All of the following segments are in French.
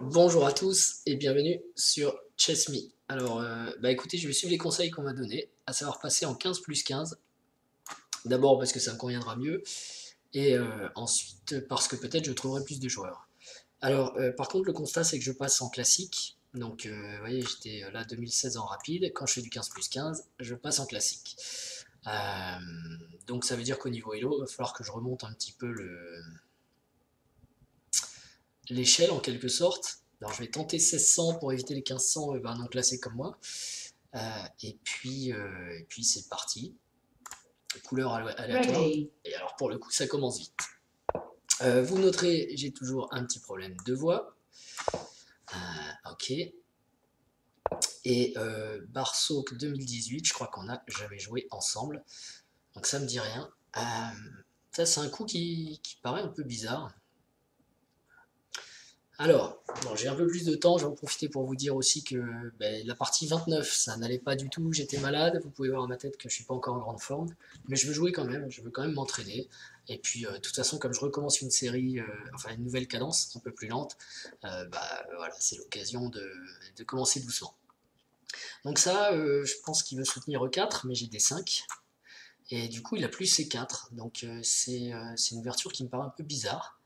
Bonjour à tous et bienvenue sur Chess.me. Alors, écoutez, je vais suivre les conseils qu'on m'a donnés, à savoir passer en 15 plus 15. D'abord parce que ça me conviendra mieux, et ensuite parce que peut-être je trouverai plus de joueurs. Alors, par contre, le constat c'est que je passe en classique. Donc, vous voyez, j'étais là 2016 en rapide. Quand je fais du 15 plus 15, je passe en classique. Euh, donc, ça veut dire qu'au niveau Elo, il va falloir que je remonte un petit peu l'échelle en quelque sorte. Alors je vais tenter 1600 pour éviter les 1500 non classés comme moi. Et puis c'est parti. Couleur aléatoire. Et alors pour le coup ça commence vite. Vous noterez, j'ai toujours un petit problème de voix. Ok. Et Barsoak 2018, je crois qu'on n'a jamais joué ensemble. Donc ça me dit rien. Ça c'est un coup qui paraît un peu bizarre. Alors, bon, j'ai un peu plus de temps, je vais en profiter pour vous dire aussi que la partie 29, ça n'allait pas du tout, j'étais malade, vous pouvez voir à ma tête que je ne suis pas encore en grande forme, mais je veux jouer quand même, je veux quand même m'entraîner, et puis de toute façon, comme je recommence une série, enfin une nouvelle cadence, un peu plus lente, voilà, c'est l'occasion de commencer doucement. Donc ça, je pense qu'il veut soutenir E4, mais j'ai des 5, et du coup il a plus C4, donc c'est une ouverture qui me paraît un peu bizarre.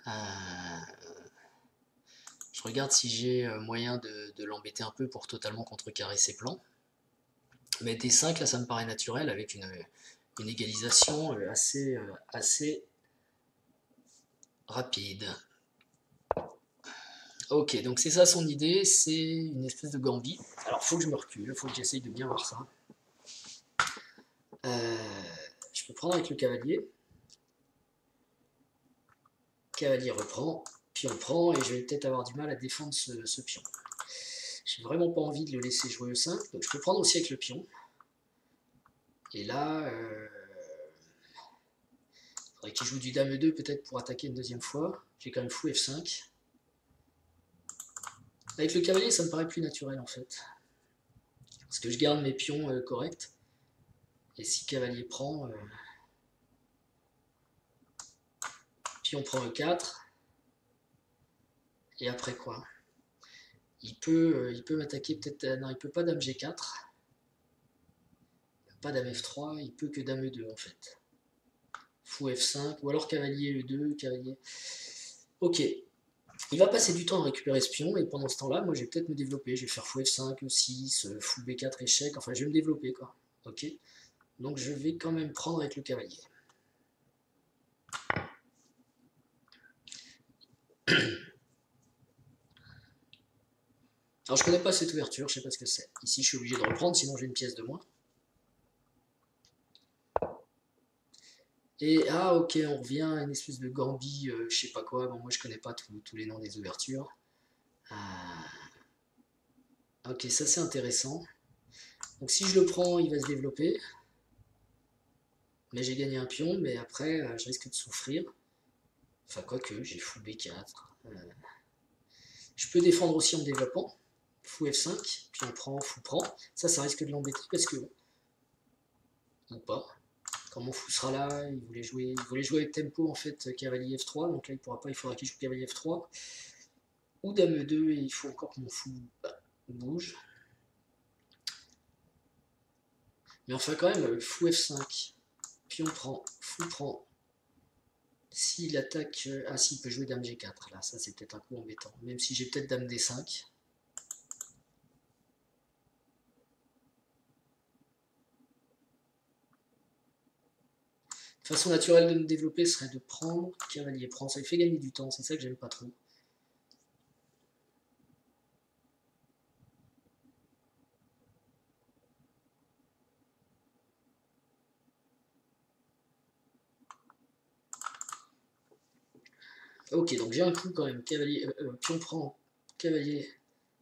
Je regarde si j'ai moyen de l'embêter un peu pour totalement contrecarrer ses plans. Mais D5, là, ça me paraît naturel avec une égalisation assez rapide. Ok, donc c'est ça son idée, c'est une espèce de gambit. Alors, faut que je me recule, faut que j'essaye de bien voir ça. Je peux prendre avec le cavalier. Cavalier reprend, pion prend, et je vais peut-être avoir du mal à défendre ce pion. J'ai vraiment pas envie de le laisser jouer E5, donc je peux prendre aussi avec le pion. Et là, faudrait qu'il joue du dame 2 peut-être pour attaquer une deuxième fois. J'ai quand même fou F5. Avec le cavalier, ça me paraît plus naturel en fait. Parce que je garde mes pions corrects. Et si cavalier prend, pion prend E4. Et après quoi? Il peut m'attaquer peut-être. Non, il peut pas dame G4. Pas dame F3. Il peut que dame E2 en fait. Fou F5. Ou alors cavalier E2. Cavalier. Ok. Il va passer du temps à récupérer ce pion. Et pendant ce temps-là, moi je vais peut-être me développer. Je vais faire fou F5, E6, fou B4 échec. Enfin, je vais me développer quoi. Ok. Donc je vais quand même prendre avec le cavalier. Alors je connais pas cette ouverture, je sais pas ce que c'est. Ici je suis obligé de reprendre, sinon j'ai une pièce de moins. Et ah ok, on revient à une espèce de gambit, je sais pas quoi. Bon, moi je connais pas tous les noms des ouvertures. Ok, ça c'est intéressant. Donc si je le prends, il va se développer. Mais j'ai gagné un pion, mais après je risque de souffrir. Enfin quoique, j'ai fou B4. Je peux défendre aussi en développant. Fou F5, puis on prend, fou prend. Ça risque de l'embêter parce que... Ou pas. Quand mon fou sera là, il voulait jouer avec tempo en fait cavalier F3, donc là il pourra pas, il faudra qu'il joue cavalier F3 ou dame E2 et il faut encore que mon fou bouge. Mais enfin quand même, fou F5, pion prend, fou prend. S'il attaque, ah s'il peut jouer dame G4, là ça c'est peut-être un coup embêtant, même si j'ai peut-être dame D5. Façon naturelle de me développer serait de prendre, cavalier prend, ça lui fait gagner du temps, c'est ça que j'aime pas trop. Ok, donc j'ai un coup quand même, cavalier, pion prend, cavalier,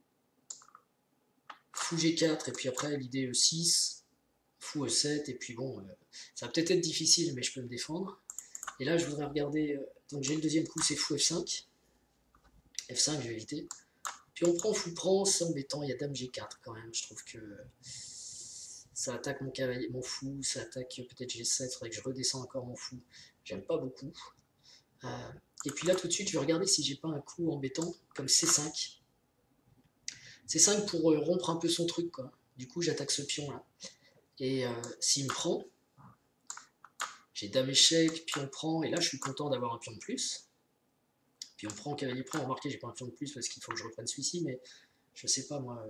fou G4, et puis après l'idée E6, fou E7, et puis bon, ça va peut-être être difficile, mais je peux me défendre. Et là, je voudrais regarder, donc j'ai le deuxième coup, c'est fou F5, F5, je vais éviter. Puis on prend, fou prend, c'est embêtant, il y a dame G4 quand même, je trouve que ça attaque mon cavalier, mon fou, ça attaque peut-être G7, il faudrait que je redescende encore mon fou, j'aime pas beaucoup. Et puis là, tout de suite, je vais regarder si j'ai pas un coup embêtant, comme C5. C5 pour rompre un peu son truc, quoi. Du coup, j'attaque ce pion-là. Et s'il me prend, j'ai dame échec, pion prend, et là, je suis content d'avoir un pion de plus. Pion prend, cavalier prend, remarquez, j'ai pas un pion de plus parce qu'il faut que je reprenne celui-ci, mais je sais pas, moi...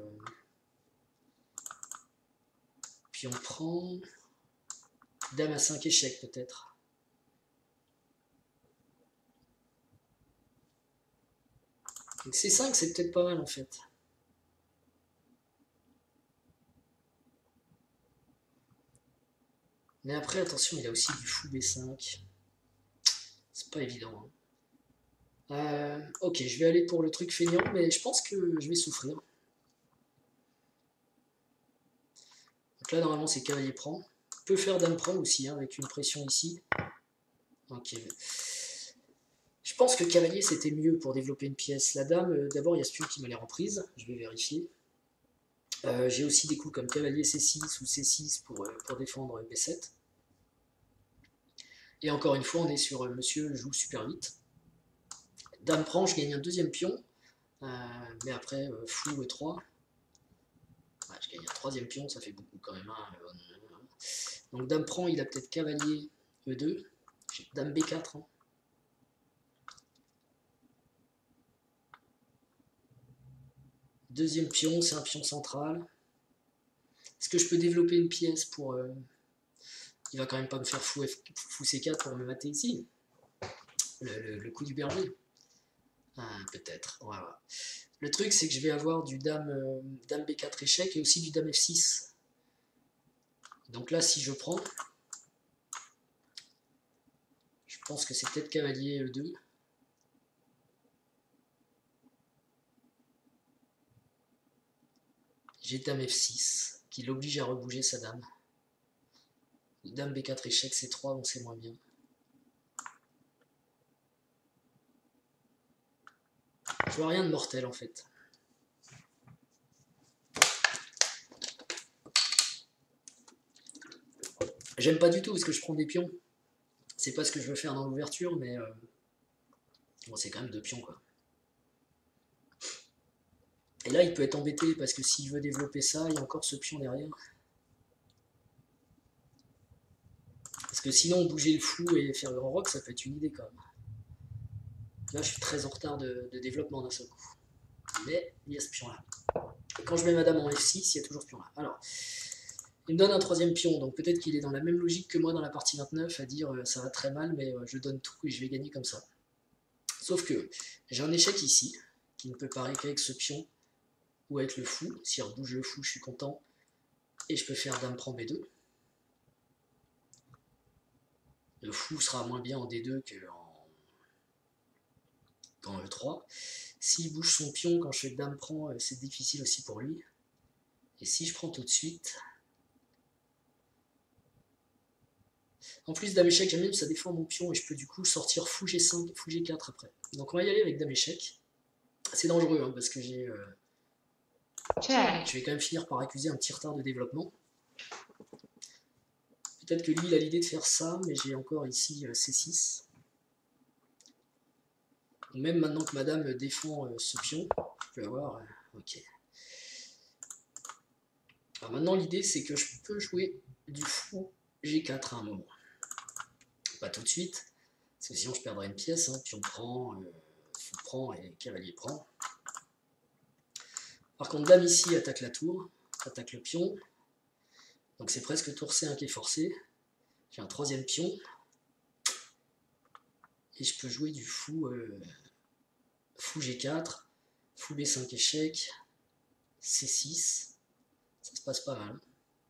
Pion prend... Dame à 5 échecs, peut-être. Donc C5, c'est peut-être pas mal, en fait. Mais après, attention, il a aussi du fou B5. C'est pas évident. Hein. Ok, je vais aller pour le truc feignant, mais je pense que je vais souffrir. Donc là, normalement, c'est cavalier prend. On peut faire dame prend aussi, hein, avec une pression ici. Ok. Je pense que cavalier, c'était mieux pour développer une pièce. La dame, d'abord, il y a ce pion qui m'a l'air en prise. Je vais vérifier. J'ai aussi des coups comme cavalier C6 ou C6 pour défendre B7. Et encore une fois, on est sur monsieur joue super vite. Dame prend, je gagne un deuxième pion. Mais après, fou E3. Ouais, je gagne un troisième pion, ça fait beaucoup quand même. Hein. Donc dame prend, il a peut-être cavalier E2. J'ai dame B4. Hein. Deuxième pion, c'est un pion central. Est-ce que je peux développer une pièce pour... il va quand même pas me faire fou C4 pour me mater ici. Le coup du berger. Peut-être. Voilà. Le truc, c'est que je vais avoir du dame B4 échec et aussi du dame F6. Donc là, si je prends, je pense que c'est peut-être cavalier E2. J'ai dame F6, qui l'oblige à rebouger sa dame. Dame B4 échec, C3, donc c'est moins bien. Je vois rien de mortel en fait. J'aime pas du tout parce que je prends des pions. C'est pas ce que je veux faire dans l'ouverture, mais bon, c'est quand même 2 pions quoi. Et là, il peut être embêté parce que s'il veut développer ça, il y a encore ce pion derrière. Parce que sinon, bouger le fou et faire grand rock, ça peut être une idée quand même. Là, je suis très en retard de développement d'un seul coup. Mais il y a ce pion-là. Et quand je mets ma dame en F6, il y a toujours ce pion-là. Alors, il me donne un troisième pion, donc peut-être qu'il est dans la même logique que moi dans la partie 29, à dire ça va très mal, mais je donne tout et je vais gagner comme ça. Sauf que j'ai un échec ici, qui ne peut parer qu'avec ce pion, ou avec le fou. Si on bouge le fou, je suis content. Et je peux faire dame prend B2. Le fou sera moins bien en D2 qu'en E3. S'il bouge son pion quand je fais dame prend, c'est difficile aussi pour lui. Et si je prends tout de suite... En plus, dame échec, j'aime bien, ça défend mon pion et je peux du coup sortir fou G5, fou G4 après. Donc on va y aller avec dame échec. C'est dangereux hein, parce que j'ai... je vais quand même finir par accuser un petit retard de développement. Peut-être que lui, il a l'idée de faire ça, mais j'ai encore ici C6. Même maintenant que madame défend ce pion, je peux avoir... ok. Alors maintenant, l'idée, c'est que je peux jouer du fou G4 à un moment. Pas tout de suite, parce que sinon je perdrais une pièce. Hein. Pion prend, fou prend et cavalier prend. Par contre, dame ici attaque la tour, attaque le pion. Donc c'est presque tour C1 qui est forcé. J'ai un troisième pion. Et je peux jouer du fou, fou G4, fou B5 échec, C6. Ça se passe pas mal.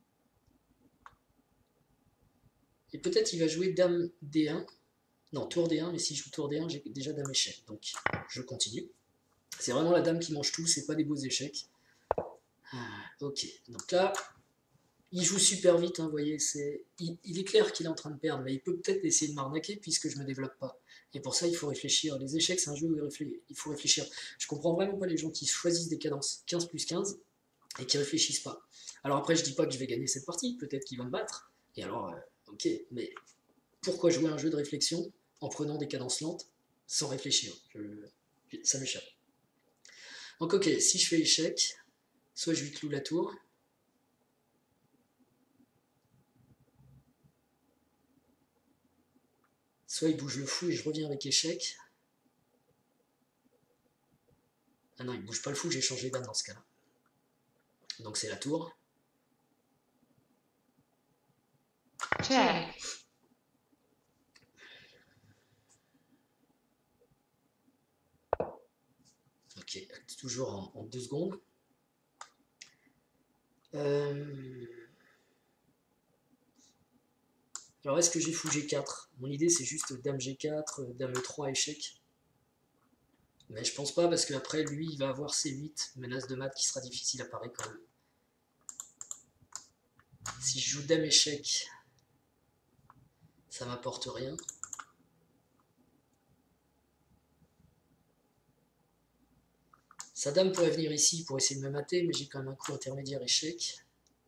Et peut-être il va jouer dame D1. Non, tour D1, mais si je joue tour D1, j'ai déjà dame échec. Donc je continue. C'est vraiment la dame qui mange tout, c'est pas des beaux échecs. Ok, donc là, il joue super vite, hein, vous voyez, il est clair qu'il est en train de perdre, mais il peut peut-être essayer de m'arnaquer puisque je me développe pas. Et pour ça, il faut réfléchir. Les échecs, c'est un jeu où il faut réfléchir. Je comprends vraiment pas les gens qui choisissent des cadences 15 plus 15 et qui réfléchissent pas. Alors après, je dis pas que je vais gagner cette partie, peut-être qu'il va me battre. Et alors, ok, mais pourquoi jouer un jeu de réflexion en prenant des cadences lentes sans réfléchir. Ça m'échappe. Donc ok, si je fais échec, soit je lui cloue la tour, soit il bouge le fou et je reviens avec échec. Ah non, il bouge pas le fou, j'ai changé dame dans ce cas-là. Donc c'est la tour. Check. Ok, toujours en 2 secondes. Alors est-ce que j'ai fou G4? Mon idée c'est juste dame G4, dame E3, échec. Mais je pense pas parce qu'après lui il va avoir C8, menace de mat qui sera difficile à parer quand même. Si je joue dame échec, ça m'apporte rien. Sa dame pourrait venir ici pour essayer de me mater, mais j'ai quand même un coup intermédiaire échec.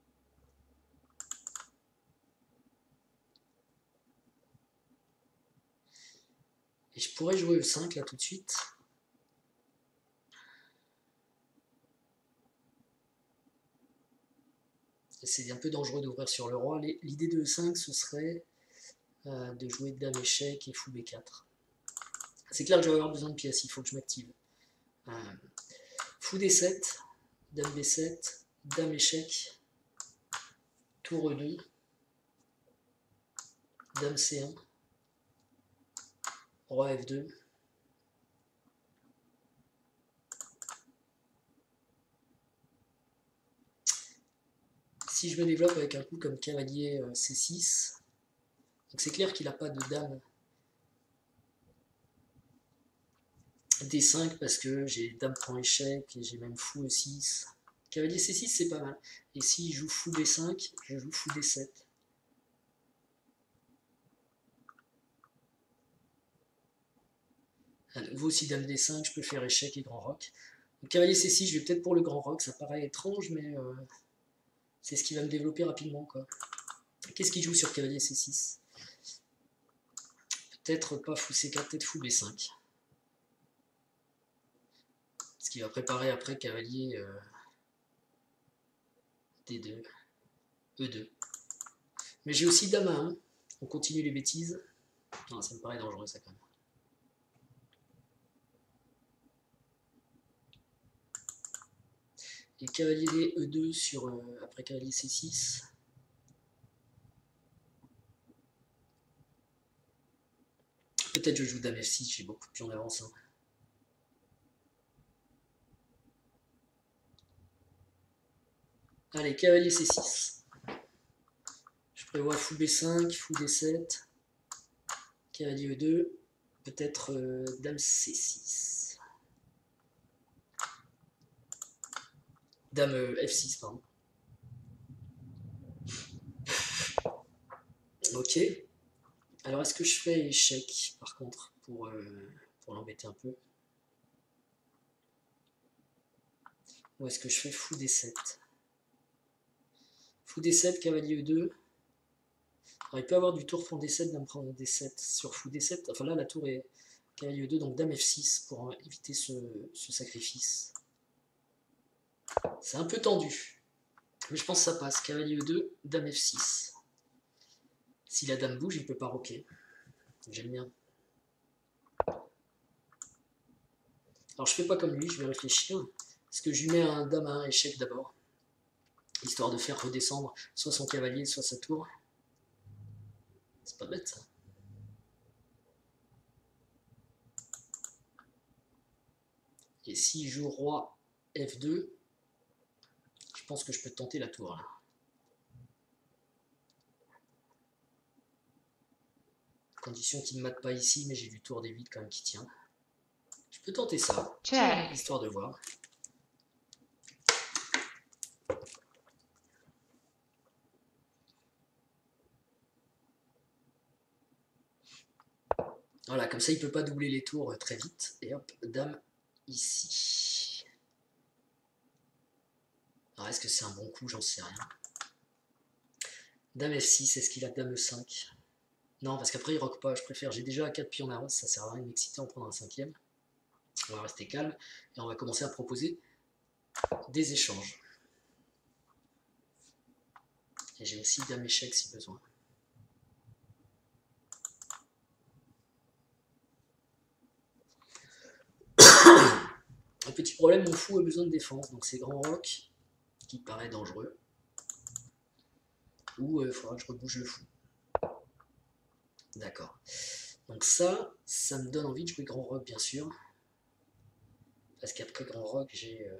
Et je pourrais jouer E5 là tout de suite. C'est un peu dangereux d'ouvrir sur le roi. L'idée de E5 ce serait de jouer dame échec et fou B4. C'est clair que je vais avoir besoin de pièces, il faut que je m'active. Fou D7, dame B7, dame échec, tour E2, dame C1, roi F2. Si je me développe avec un coup comme cavalier C6, donc c'est clair qu'il n'a pas de dame D5 parce que j'ai dame prend échec et j'ai même fou E6. Cavalier C6 c'est pas mal. Et s'il joue fou B5, je joue fou D7. À nouveau si dame D5, je peux faire échec et grand roc. Donc, cavalier C6, je vais peut-être pour le grand roc, ça paraît étrange, mais c'est ce qui va me développer rapidement, quoi. Qu'est-ce qu'il joue sur cavalier C6? Peut-être pas fou C4, peut-être fou B5. Ce qui va préparer après cavalier D2, E2. Mais j'ai aussi dame A1. On continue les bêtises. Non, ça me paraît dangereux ça quand même. Et cavalier D, E2 sur, après cavalier C6. Peut-être je joue dame F6, j'ai beaucoup de pions d'avance. Hein. Allez, cavalier C6. Je prévois fou B5, fou D7, cavalier E2, peut-être dame C6. Dame F6, pardon. Ok. Alors est-ce que je fais échec par contre pour l'embêter un peu? Ou est-ce que je fais fou D7? Fou D7, cavalier E2. Alors il peut avoir du tour fond D7, dame prend D7 sur fou D7. Enfin là la tour est cavalier E2, donc dame F6 pour éviter ce sacrifice. C'est un peu tendu. Mais je pense que ça passe. Cavalier E2, dame F6. Si la dame bouge, il ne peut pas roquer. J'aime bien. Alors je fais pas comme lui, je vais réfléchir. Est-ce que je lui mets un dame à 1 échec d'abord? Histoire de faire redescendre soit son cavalier, soit sa tour. C'est pas bête ça. Et s'il joue roi F2, je pense que je peux tenter la tour là. Condition qu'il ne mate pas ici, mais j'ai du tour D8 quand même qui tient. Je peux tenter ça, Check. histoire de voir. Voilà, comme ça il ne peut pas doubler les tours très vite. Et hop, dame ici. Alors est-ce que c'est un bon coup? J'en sais rien. Dame F6, est-ce qu'il a dame E5? Non, parce qu'après, il roque pas. Je préfère. J'ai déjà 4 pions d'avance. Ça sert à rien de m'exciter en prendre un 5e. On va rester calme. Et on va commencer à proposer des échanges. Et j'ai aussi dame échec si besoin. Un petit problème, mon fou a besoin de défense. Donc c'est grand roc qui paraît dangereux. Ou il faudra que je rebouge le fou. D'accord. Donc ça me donne envie de jouer grand roc, bien sûr. Parce qu'après grand roc, j'ai...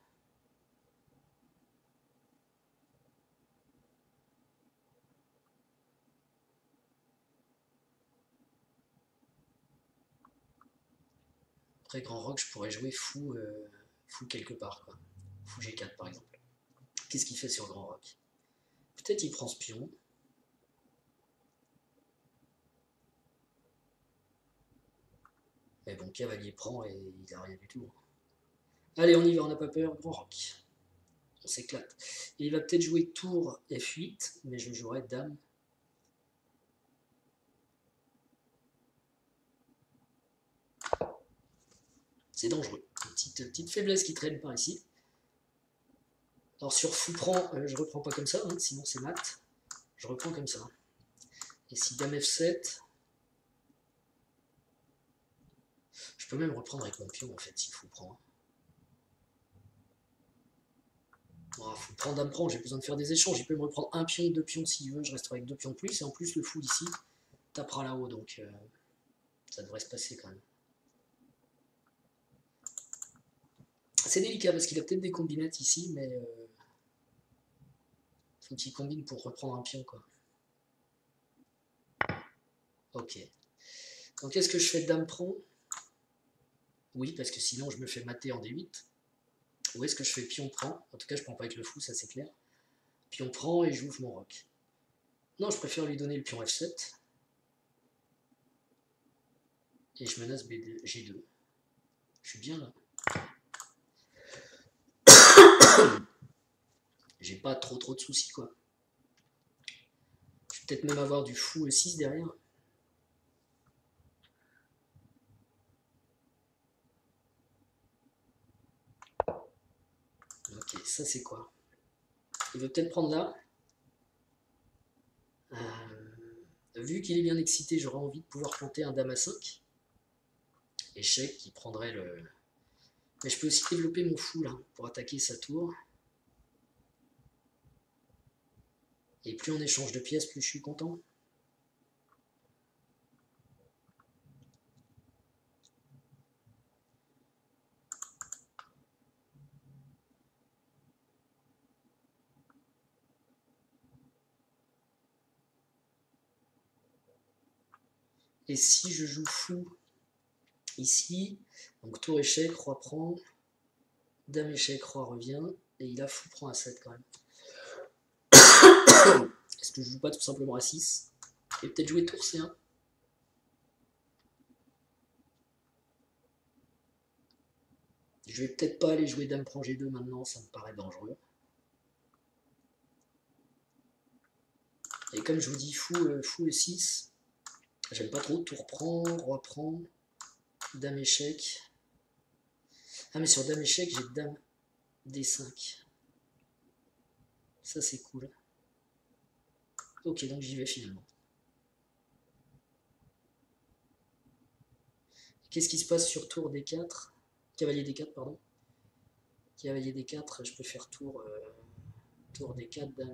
Après grand roc, je pourrais jouer fou, fou quelque part, quoi. Fou G4 par exemple. Qu'est-ce qu'il fait sur grand roc? Peut-être il prend ce pion. Mais bon, cavalier prend et il a rien du tout. Allez, on y va, on n'a pas peur, grand roc. On s'éclate. Et il va peut-être jouer tour F8, mais je jouerai dame. C'est dangereux. Une petite faiblesse qui traîne par ici. Alors sur fou prend, je reprends pas comme ça, hein, sinon c'est mat. Je reprends comme ça. Et si dame F7, je peux même reprendre avec mon pion en fait, si fou prend. Oh, fou prend, dame prend, j'ai besoin de faire des échanges. Il peut me reprendre un pion, 2 pions s'il veut, je resterai avec 2 pions de plus. Et en plus, le fou d'ici tapera là-haut, donc ça devrait se passer quand même. C'est délicat parce qu'il a peut-être des combinettes ici, mais faut qu'il combine pour reprendre un pion, quoi. Ok. Donc est-ce que je fais dame prend? Oui, parce que sinon je me fais mater en D8. Ou est-ce que je fais pion prend? En tout cas, je prends pas avec le fou, ça c'est clair. Pion prend et j'ouvre mon roc. Non, je préfère lui donner le pion F7. Et je menace B2, G2. Je suis bien là. J'ai pas trop de soucis, quoi. Je vais peut-être même avoir du fou E6 derrière. Ok, ça c'est quoi? Il veut peut-être prendre là. Vu qu'il est bien excité, j'aurais envie de pouvoir planter un dame à 5. Échec qui prendrait le... Mais je peux aussi développer mon fou là, pour attaquer sa tour. Et plus on échange de pièces, plus je suis content. Et si je joue fou ici, donc tour échec, roi prend, dame échec, roi revient, et il a fou prend à 7 quand même. Est-ce que je joue pas tout simplement à 6? Et peut-être jouer tour C1? Je vais peut-être pas aller jouer dame prend G2 maintenant, ça me paraît dangereux. Et comme je vous dis fou E6, j'aime pas trop, tour prend, roi prend, dame échec. Ah mais sur dame échec, j'ai dame D5. Ça c'est cool. Ok, donc j'y vais finalement. Qu'est-ce qui se passe sur tour D4? Cavalier D4, pardon. Cavalier D4, je peux faire tour D4, dame.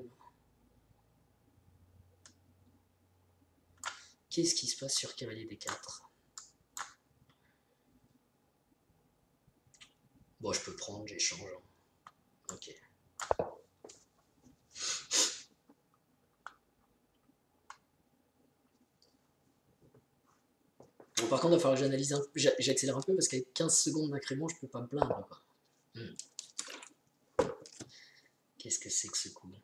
Qu'est-ce qui se passe sur cavalier D4? Bon, je peux prendre, j'échange. Ok. Bon, par contre, il va falloir que j'analyse un peu. J'accélère un peu parce qu'avec 15 secondes d'incrément, je peux pas me plaindre, quoi. Qu'est-ce que c'est que ce coup?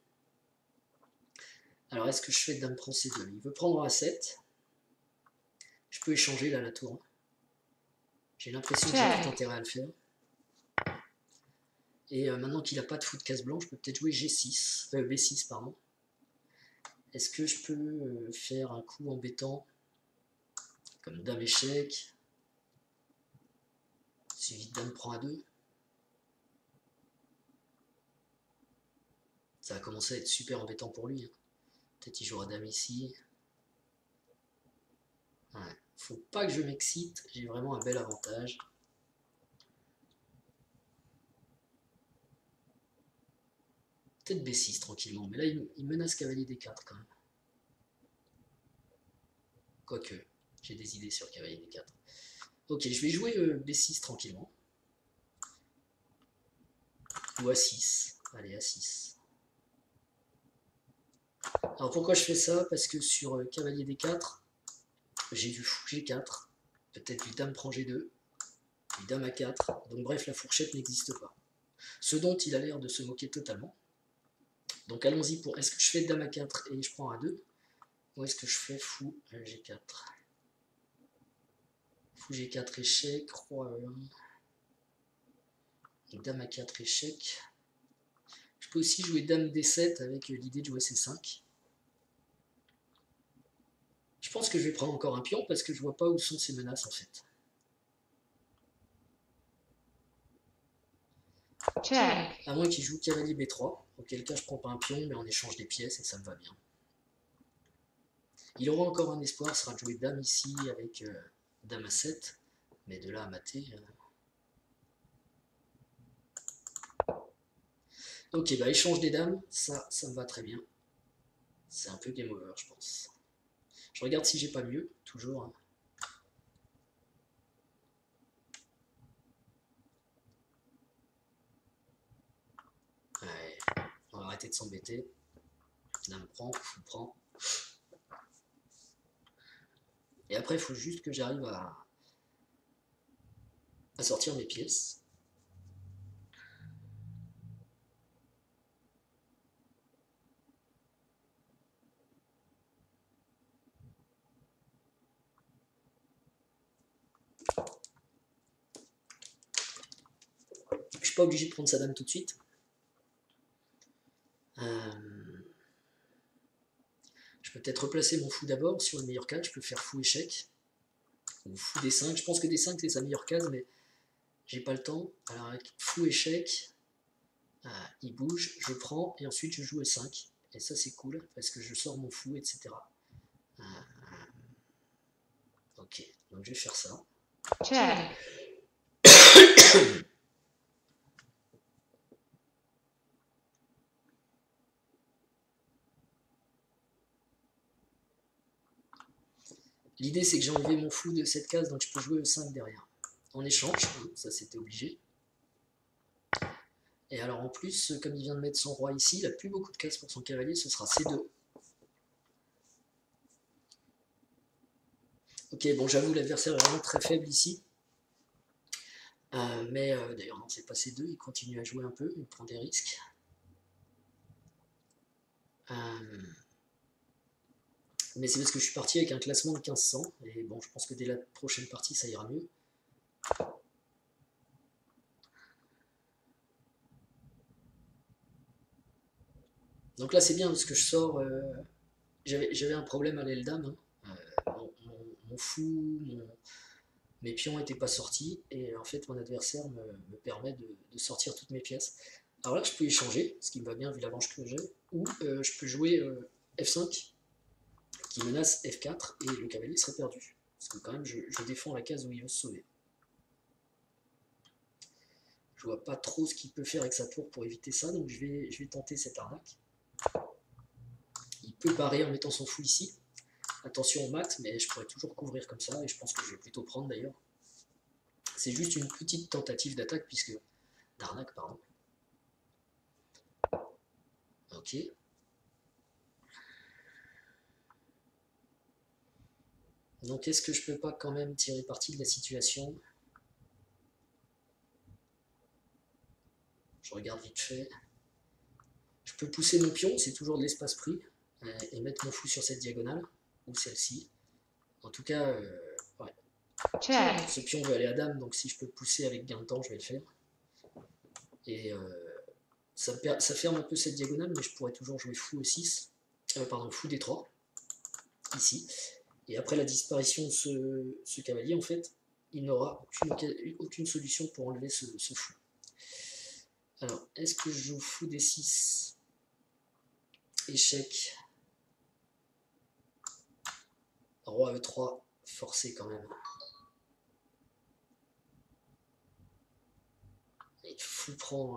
Alors, est-ce que je fais dame prend C2? Il veut prendre A7. Je peux échanger là la tour. J'ai l'impression que j'ai tout intérêt à le faire. Et maintenant qu'il n'a pas de fou de case blanche, je peux peut-être jouer G6, B6, pardon. Est-ce que je peux faire un coup embêtant comme dame échec, suivi de dame prend A2? Ça va commencer à être super embêtant pour lui. Hein. Peut-être il jouera dame ici. Ouais. Faut pas que je m'excite, j'ai vraiment un bel avantage. Peut-être B6 tranquillement, mais là il menace cavalier D4 quand même. Quoique, j'ai des idées sur cavalier D4. Ok, je vais jouer B6 tranquillement. Ou A6. Allez, A6. Alors pourquoi je fais ça? Parce que sur cavalier D4, j'ai du fou G4, peut-être du dame prend G2, du dame A4, donc bref, la fourchette n'existe pas. Ce dont il a l'air de se moquer totalement. Donc allons-y pour, est-ce que je fais dame A4 et je prends A2, ou est-ce que je fais fou G4? Fou G4 échec, roi dame A4 échec. Je peux aussi jouer dame D7 avec l'idée de jouer C5. Je pense que je vais prendre encore un pion parce que je vois pas où sont ces menaces en fait. Check. À moins qu'il joue cavalier B3, auquel cas je prends pas un pion mais en échange des pièces et ça me va bien. Il aura encore un espoir, sera de jouer dame ici avec dame A7, mais de là à mater. Ok, bah échange des dames, ça me va très bien. C'est un peu game over, je pense. Je regarde si j'ai pas mieux, toujours. Hein. Ouais, on va arrêter de s'embêter. Dame prend, fou prend. Et après, il faut juste que j'arrive à sortir mes pièces. Je suis pas obligé de prendre sa dame tout de suite. Je peux peut-être replacer mon fou d'abord sur le meilleur cas. Je peux faire fou échec. Ou fou D5. Je pense que D5 c'est sa meilleure case, mais j'ai pas le temps. Alors avec fou échec, il bouge, je prends et ensuite je joue E5. Et ça c'est cool parce que je sors mon fou, etc. Ok, donc je vais faire ça. Check. L'idée c'est que j'ai enlevé mon fou de cette case, donc je peux jouer E5 derrière. En échange, ça c'était obligé. Et alors en plus, comme il vient de mettre son roi ici, il n'a plus beaucoup de cases pour son cavalier, ce sera C2. Ok, bon j'avoue l'adversaire est vraiment très faible ici. Mais d'ailleurs non, c'est pas C2, il continue à jouer un peu, il prend des risques. Mais c'est parce que je suis parti avec un classement de 1500, et bon je pense que dès la prochaine partie ça ira mieux. Donc là c'est bien parce que je sors, j'avais un problème à l'aile dame, hein. Mon fou, mes pions n'étaient pas sortis, et en fait mon adversaire me permet de sortir toutes mes pièces. Alors là je peux échanger, ce qui me va bien vu l'avance que j'ai, ou je peux jouer F5, qui menace F4, et le cavalier serait perdu. Parce que quand même je défends la case où il veut se sauver. Je vois pas trop ce qu'il peut faire avec sa tour pour éviter ça, donc je vais tenter cette arnaque. Il peut barrer en mettant son fou ici. Attention au mat, mais je pourrais toujours couvrir comme ça, et je pense que je vais plutôt prendre d'ailleurs. C'est juste une petite tentative d'attaque, puisque... d'arnaque, pardon. Ok. Donc est-ce que je peux pas quand même tirer parti de la situation? Je regarde vite fait. Je peux pousser mon pion, c'est toujours de l'espace pris, et mettre mon fou sur cette diagonale, ou celle-ci. En tout cas, ouais. Check. Ce pion veut aller à dame, donc si je peux pousser avec gain de temps, je vais le faire. Et ça ferme un peu cette diagonale, mais je pourrais toujours jouer fou E6. pardon, fou D3, ici. Et après la disparition de ce cavalier, en fait, il n'aura aucune solution pour enlever ce fou. Alors, est-ce que je joue fou D6? Échec. Roi E3, forcé quand même. Et fou prend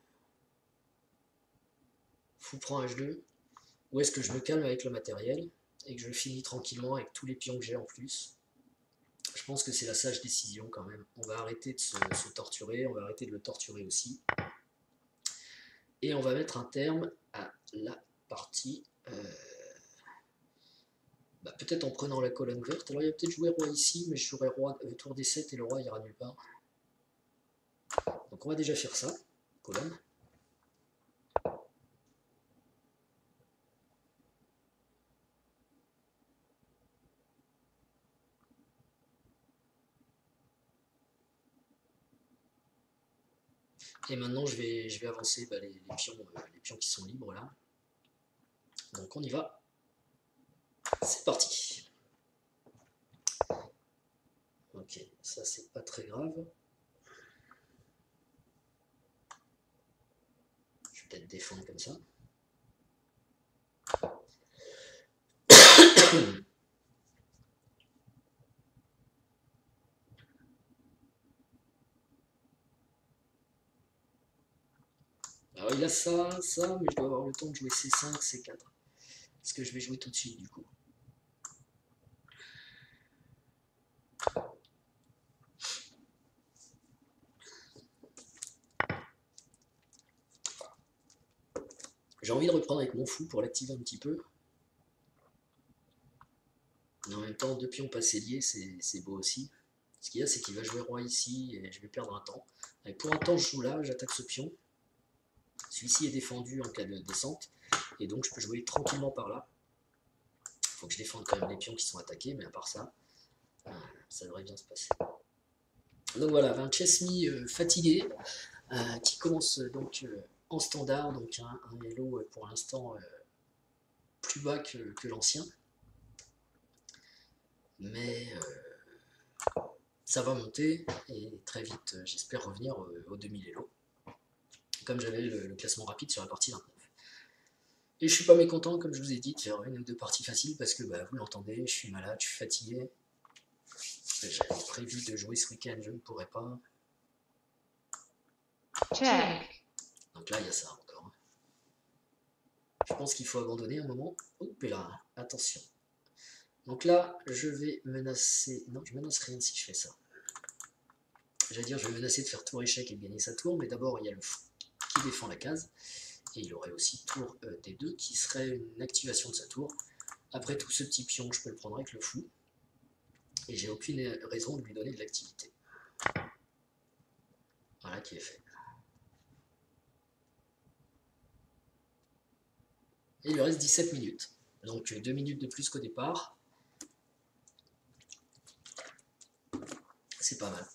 H2. Ou est-ce que je me calme avec le matériel et que je finis tranquillement avec tous les pions que j'ai en plus? Je pense que c'est la sage décision quand même. On va arrêter de se torturer, on va arrêter de le torturer aussi. Et on va mettre un terme à la partie. Peut-être en prenant la colonne verte. Alors il y a peut-être jouer roi ici, mais je jouerai roi tour D7 et le roi ira nulle part. Donc on va déjà faire ça, colonne. Et maintenant je vais avancer les pions qui sont libres là. Donc on y va. C'est parti. Ok, ça c'est pas très grave. Je vais peut-être défendre comme ça. Alors il a ça, mais je dois avoir le temps de jouer C5, C4. Parce que je vais jouer tout de suite du coup. J'ai envie de reprendre avec mon fou pour l'activer un petit peu. Mais en même temps, deux pions passés liés, c'est beau aussi. Ce qu'il y a, c'est qu'il va jouer roi ici et je vais perdre un temps. Et pour un temps, je joue là, j'attaque ce pion. Celui-ci est défendu en cas de descente. Et donc, je peux jouer tranquillement par là. Il faut que je défende quand même les pions qui sont attaqués, mais à part ça, ça devrait bien se passer. Donc voilà, un Chessme fatigué, qui commence donc en standard, donc un hello pour l'instant plus bas que l'ancien. Mais ça va monter et très vite, j'espère revenir aux 2000 Elo, comme j'avais le classement rapide sur la partie 29. Et je suis pas mécontent, comme je vous ai dit, de faire une ou deux parties faciles parce que vous l'entendez, je suis malade, je suis fatigué. J'avais prévu de jouer ce week-end, je ne pourrais pas. Check. Donc là, il y a ça encore. Je pense qu'il faut abandonner un moment. Hop là, attention. Donc là, je vais menacer... Non, je menace rien si je fais ça. J'allais dire, je vais menacer de faire tour échec et de gagner sa tour, mais d'abord, il y a le fou qui défend la case. Et il aurait aussi tour D2 qui serait une activation de sa tour. Après tout ce petit pion, je peux le prendre avec le fou. Et j'ai aucune raison de lui donner de l'activité. Voilà qui est fait. Et il lui reste 17 minutes. Donc 2 minutes de plus qu'au départ. C'est pas mal.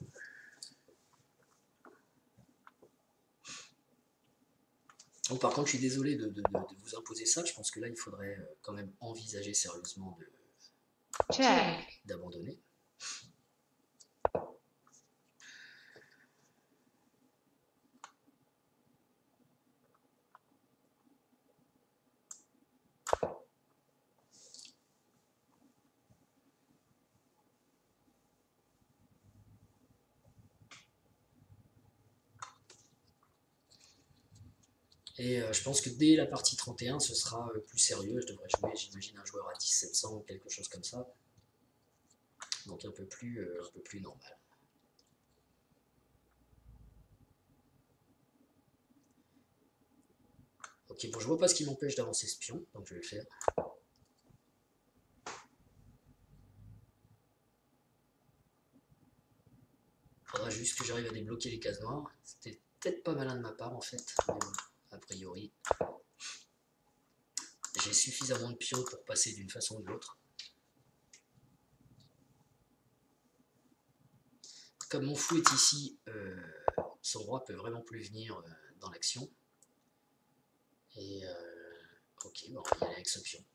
Donc, par contre, je suis désolé de vous imposer ça. Je pense que là, il faudrait quand même envisager sérieusement d'abandonner. Et je pense que dès la partie 31, ce sera plus sérieux. Je devrais jouer, j'imagine, un joueur à 1700 ou quelque chose comme ça. Donc un peu plus normal. Ok, bon, je vois pas ce qui m'empêche d'avancer ce pion, donc je vais le faire. Faudra juste que j'arrive à débloquer les cases noires. C'était peut-être pas malin de ma part en fait, mais bon, a priori. J'ai suffisamment de pions pour passer d'une façon ou de l'autre. Comme mon fou est ici, son roi peut vraiment plus venir dans l'action. Et Ok, bon, on va y aller avec ce pion.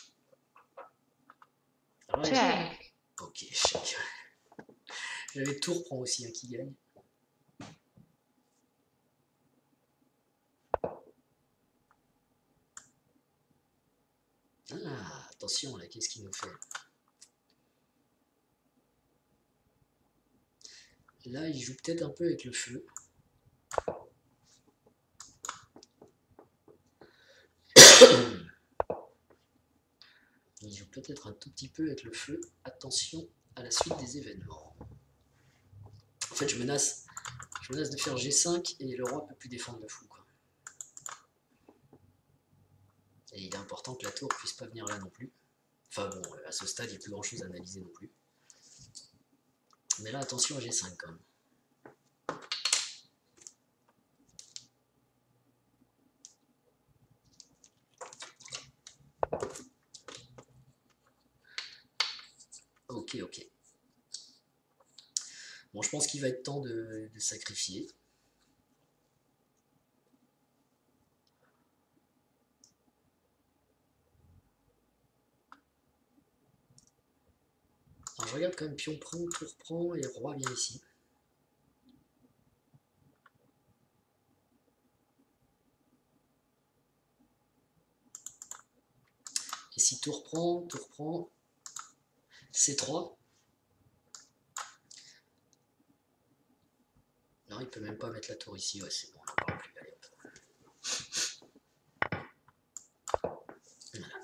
Alors là, check, ok, check. J'avais tour prend aussi un qui gagne. Ah, attention là, qu'est-ce qu'il nous fait? Là, il joue peut-être un peu avec le feu. Il joue peut-être un tout petit peu avec le feu. Attention à la suite des événements. En fait, je menace de faire G5 et le roi peut plus défendre le fou, quoi. Et il est important que la tour puisse pas venir là non plus. Enfin bon, à ce stade, il n'y a plus grand chose à analyser non plus. Mais là, attention à G5 quand même. Ok, ok. Bon, je pense qu'il va être temps de sacrifier. Alors je regarde quand même, pion prend, tour prend, et roi vient ici. Et si tour prend, C3. Non, il peut même pas mettre la tour ici, ouais c'est bon, on n'en parle plus, allez hop. Voilà.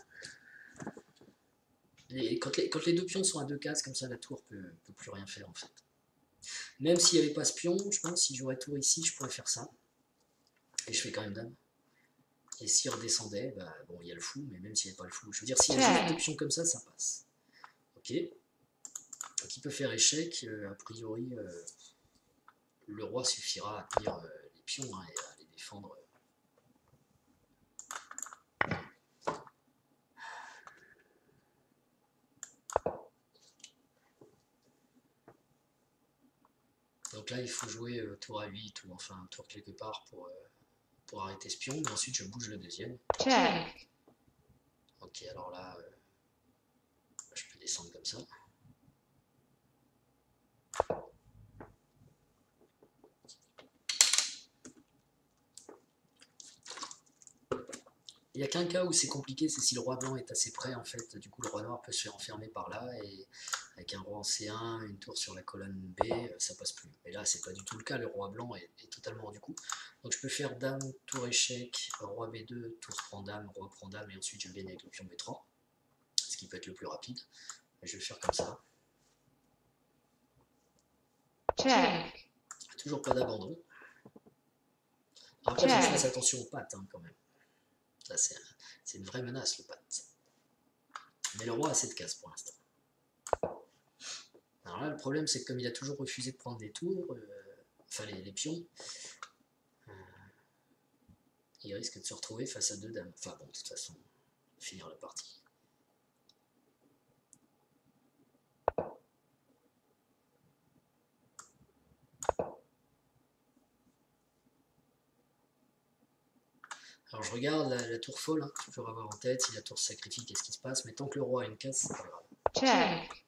Quand les deux pions sont à 2 cases, comme ça la tour peut plus rien faire en fait. Même s'il n'y avait pas ce pion, je pense, si j'aurais tour ici, je pourrais faire ça. Et je fais quand même dame. Et s'il redescendait, bah bon, il y a le fou, mais même s'il n'y avait pas le fou, je veux dire, s'il y a juste deux pions comme ça passe. Ok. Donc il peut faire échec, a priori, le roi suffira à tenir les pions hein, et à les défendre. Donc là, il faut jouer tour à 8 ou enfin un tour quelque part pour arrêter ce pion, mais ensuite je bouge le deuxième. check, Ok, alors là, je peux descendre comme ça. Il n'y a qu'un cas où c'est compliqué, c'est si le roi blanc est assez près en fait. Du coup, le roi noir peut se faire enfermer par là et avec un roi en C1, une tour sur la colonne B, ça passe plus. Mais là, c'est pas du tout le cas. Le roi blanc est totalement hors du coup. Donc, je peux faire dame, tour échec, roi B2, tour prend dame, roi prend dame, et ensuite je gagne avec le pion B3, ce qui peut être le plus rapide. Mais je vais le faire comme ça. check, Toujours pas d'abandon. Après, il faut que je fasse attention aux pattes hein, quand même. Là, c'est une vraie menace, le patte. Mais le roi a cette case pour l'instant. Alors là, le problème, c'est que comme il a toujours refusé de prendre des tours, enfin les pions, il risque de se retrouver face à deux dames. Enfin bon, de toute façon, finir la partie. Alors je regarde la tour folle, hein, toujours avoir en tête, si la tour se sacrifie, qu'est-ce qui se passe, mais tant que le roi a une case, c'est pas grave. check,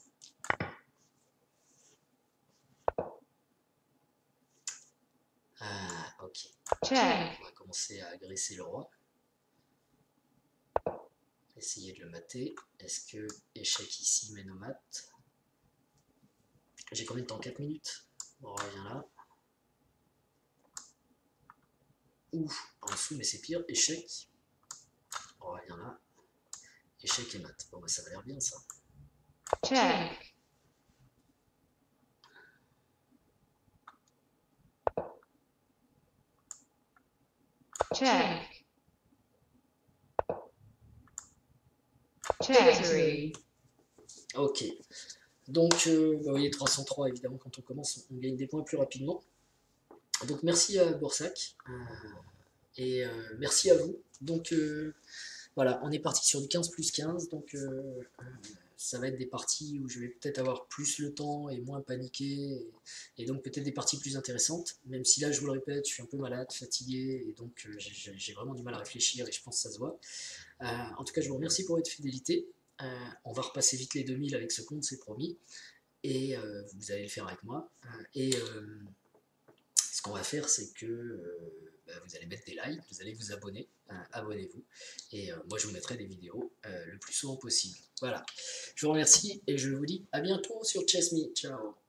Ah, ok. check, On va commencer à agresser le roi. Essayer de le mater. Est-ce que échec ici mène au mat? J'ai combien de temps? 4 minutes. On revient là. Ouf, en dessous, mais c'est pire. Échec. On revient là. Échec et mat. Bon, bah ça va l'air bien ça. check, check, victory, Ok. Donc, vous voyez, 303, évidemment, quand on commence, on gagne des points plus rapidement. Donc, merci à Boursac. Et merci à vous. Donc, voilà, on est parti sur du 15 plus 15. Donc, ça va être des parties où je vais peut-être avoir plus le temps et moins paniquer, et donc peut-être des parties plus intéressantes, même si là, je vous le répète, je suis un peu malade, fatigué, et donc j'ai vraiment du mal à réfléchir, et je pense que ça se voit. En tout cas, je vous remercie pour votre fidélité. On va repasser vite les 2000 avec ce compte, c'est promis, et vous allez le faire avec moi. Et ce qu'on va faire, c'est que vous allez mettre des likes, vous allez vous abonner, abonnez-vous, et moi je vous mettrai des vidéos le plus souvent possible. Voilà, je vous remercie et je vous dis à bientôt sur Chess Me. Ciao.